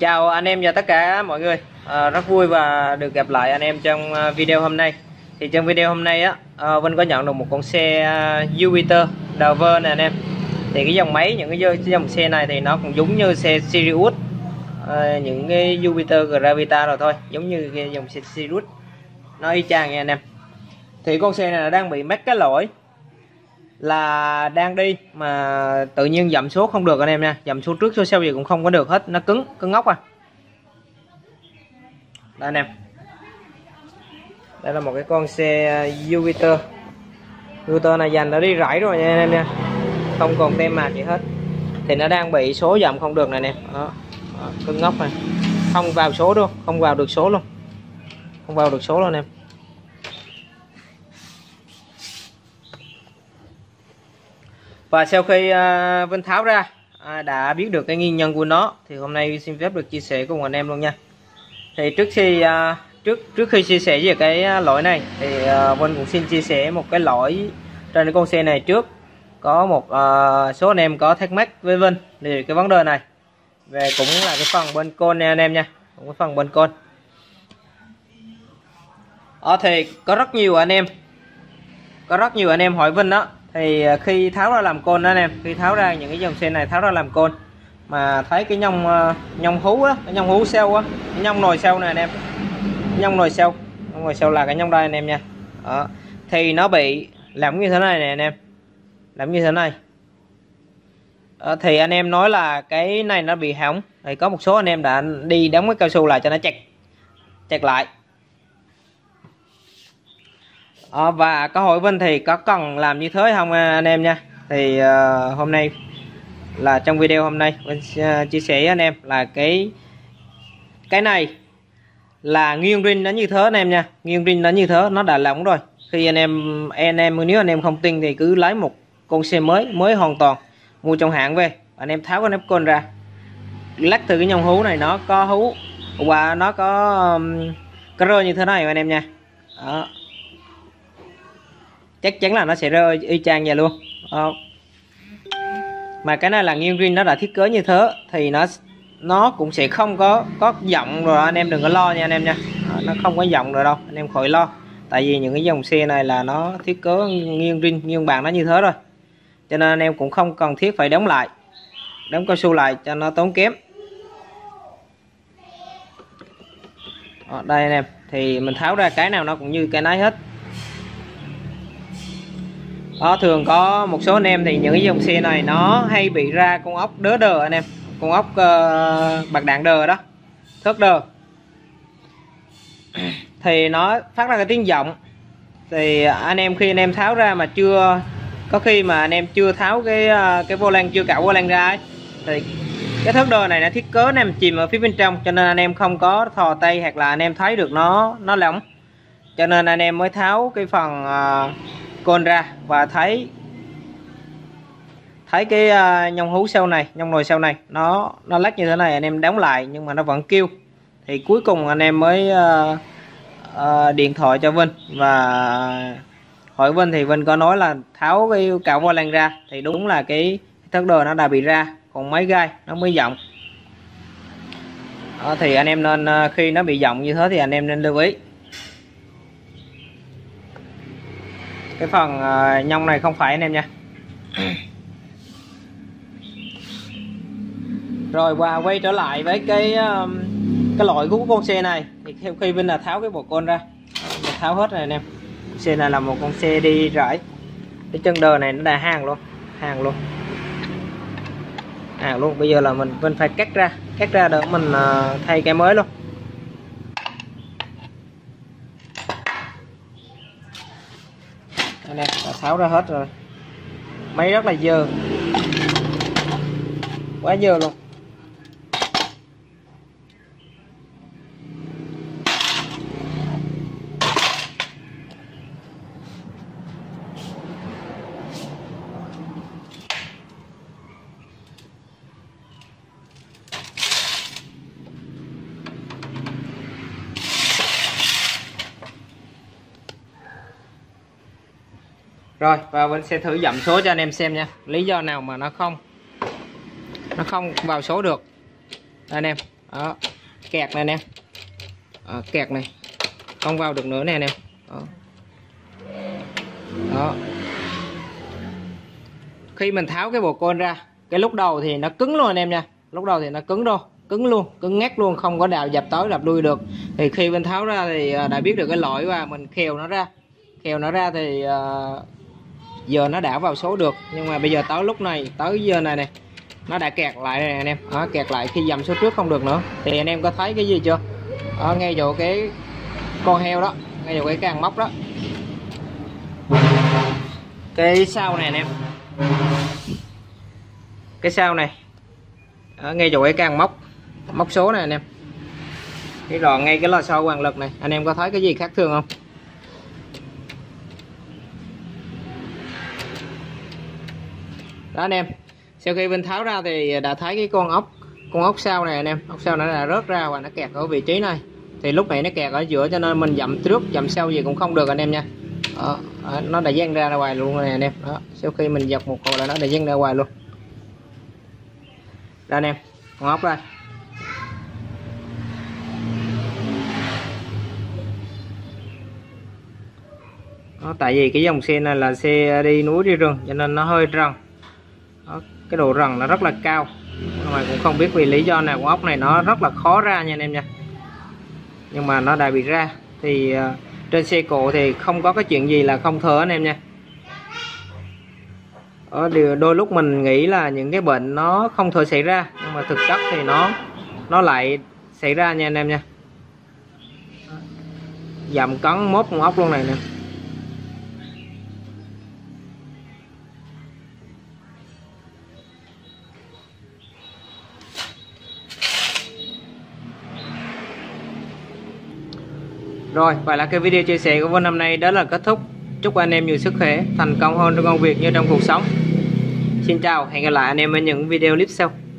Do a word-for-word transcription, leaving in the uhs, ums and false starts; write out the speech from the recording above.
Chào anh em và tất cả mọi người, à, rất vui và được gặp lại anh em trong video hôm nay. Thì trong video hôm nay á, à, Vinh có nhận được một con xe Jupiter Dover này anh em. Thì cái dòng máy, những cái, cái dòng xe này thì nó cũng giống như xe Sirius, à, những cái Jupiter Gravita rồi thôi, giống như cái dòng xe Sirius, nó y chang nha anh em. Thì con xe này đang bị mắc cái lỗi là đang đi mà tự nhiên dậm số không được anh em nha, dậm số trước số sau gì cũng không có được hết, nó cứng cứng ngóc à. Đây anh em, đây là một cái con xe Jupiter. Jupiter này dành đã đi rải rồi nha anh em nha, không còn tem mạc gì hết. Thì nó đang bị số dậm không được này anh em, đó, đó, cứng ngóc này, không vào số đâu, không vào được số luôn, không vào được số luôn anh em. Và sau khi uh, Vinh tháo ra, uh, đã biết được cái nguyên nhân của nó, thì hôm nay xin phép được chia sẻ cùng anh em luôn nha. Thì trước khi uh, trước trước khi chia sẻ về cái lỗi này thì uh, Vinh cũng xin chia sẻ một cái lỗi trên cái con xe này trước. Có một uh, số anh em có thắc mắc với Vinh về cái vấn đề này, về cũng là cái phần bên con nha anh em nha, cũng cái phần bên con. Ở thì có rất nhiều anh em, có rất nhiều anh em hỏi Vinh đó. Thì khi tháo ra làm côn đó anh em, khi tháo ra những cái dòng xe này tháo ra làm côn mà thấy cái nhông nhông hú á, cái nhông hú sau á, cái nhông nồi sau này anh em, cái nhông nồi sau, nhông nồi sau là cái nhông đây anh em nha. Đó. Thì nó bị làm như thế này nè anh em, làm như thế này. Đó. Thì anh em nói là cái này nó bị hỏng, thì có một số anh em đã đi đóng cái cao su lại cho nó chặt chặt lại. À, và câu hỏi Vinh thì có cần làm như thế không anh em nha. Thì uh, hôm nay là trong video hôm nay Vinh uh, chia sẻ với anh em là cái cái này là nghiêng rin nó như thế anh em nha, nghiêng rin nó như thế, nó đã lỏng rồi. Khi anh em anh em nếu anh em không tin thì cứ lấy một con xe mới mới hoàn toàn mua trong hãng về, anh em tháo cái nắp côn ra, lắc từ cái nhông hú này, nó có hú và nó có um, có rơi như thế này anh em nha. Đó. Chắc chắn là nó sẽ rơi y chang vậy luôn. Đó. Mà cái này là nghiêng rin nó đã thiết kế như thế thì nó nó cũng sẽ không có có giọng rồi, anh em đừng có lo nha anh em nha. Đó, nó không có giọng rồi đâu, anh em khỏi lo. Tại vì những cái dòng xe này là nó thiết kế nghiêng rin nghiêng bàn nó như thế rồi, cho nên anh em cũng không cần thiết phải đóng lại, đóng cao su lại cho nó tốn kém. Đó, đây anh em, thì mình tháo ra cái nào nó cũng như cái nấy hết. Đó, thường có một số anh em thì những cái dòng xe này nó hay bị ra con ốc đớ đờ anh em, con ốc uh, bạc đạn đờ đó, thớt đờ. Thì nó phát ra cái tiếng vọng. Thì anh em khi anh em tháo ra mà chưa, có khi mà anh em chưa tháo cái cái vô lăng, chưa cạo vô lăng ra ấy, thì cái thớt đờ này nó thiết kế anh em chìm ở phía bên trong, cho nên anh em không có thò tay hoặc là anh em thấy được nó nó lỏng, cho nên anh em mới tháo cái phần uh, côn ra và thấy thấy cái uh, nhông hú sau này, nhông nồi sau này nó nó lắc như thế này, anh em đóng lại nhưng mà nó vẫn kêu. Thì cuối cùng anh em mới uh, uh, điện thoại cho Vinh và hỏi Vinh, thì Vinh có nói là tháo cái cạo vô lăng ra, thì đúng là cái thớt đờ nó đã bị ra, còn mấy gai nó mới vọng. Đó, thì anh em nên uh, khi nó bị vọng như thế thì anh em nên lưu ý cái phần uh, nhông này không phải anh em nha. Rồi và quay trở lại với cái um, cái loại của con xe này, thì theo khi Vinh là tháo cái bộ côn ra, mình tháo hết rồi anh em. Xe này là một con xe đi rải, cái chân đờ này nó đã hàng luôn, hàng luôn, hàng luôn. Bây giờ là mình Vinh phải cắt ra, cắt ra để mình uh, thay cái mới luôn. Anh em đã tháo ra hết rồi, máy rất là dơ, quá dơ luôn. Rồi và mình sẽ thử dặm số cho anh em xem nha, lý do nào mà nó không nó không vào số được. Đây anh em, Đó, kẹt này nè, à, kẹt này không vào được nữa nè nè. Đó. Đó. Khi mình tháo cái bộ côn ra, cái lúc đầu thì nó cứng luôn anh em nha, lúc đầu thì nó cứng đâu, cứng luôn, cứng ngắt luôn, không có đào dập tới đập lui được. Thì khi mình tháo ra thì đã biết được cái lỗi và mình khều nó ra, khều nó ra thì uh, giờ nó đã vào số được. Nhưng mà bây giờ tới lúc này, tới giờ này này, nó đã kẹt lại này anh em. Đó, kẹt lại khi dầm số trước không được nữa. Thì anh em có thấy cái gì chưa? Đó, ngay chỗ cái con heo đó, ngay chỗ cái càng móc đó, cái sau này anh em, cái sau này, ở ngay chỗ cái càng móc móc số này anh em, cái rồi ngay cái lò xo hoàng lực này, anh em có thấy cái gì khác thường không? Đó anh em, sau khi bên tháo ra thì đã thấy cái con ốc con ốc sau này anh em, ốc sau nó đã rớt ra và nó kẹt ở vị trí này. Thì lúc này nó kẹt ở giữa cho nên mình dậm trước dậm sau gì cũng không được anh em nha. Đó, nó đã dang ra ra ngoài luôn này anh em. Đó, sau khi mình giật một hồi là nó đã dang ra ngoài luôn. Đây anh em, con ốc đây. Đó, tại vì cái dòng xe này là xe đi núi đi rừng cho nên nó hơi rần. Đó, cái độ rần nó rất là cao, mà cũng không biết vì lý do nào con ốc này nó rất là khó ra nha anh em nha. Nhưng mà nó đã bị ra thì uh, trên xe cộ thì không có cái chuyện gì là không thở anh em nha. Ở điều đôi lúc mình nghĩ là những cái bệnh nó không thể xảy ra, nhưng mà thực chất thì nó nó lại xảy ra nha anh em nha. Dậm cắn mốt con ốc luôn này nè. Rồi, vậy là cái video chia sẻ của Vinh hôm nay đó là kết thúc. Chúc anh em nhiều sức khỏe, thành công hơn trong công việc như trong cuộc sống. Xin chào, hẹn gặp lại anh em ở những video clip sau.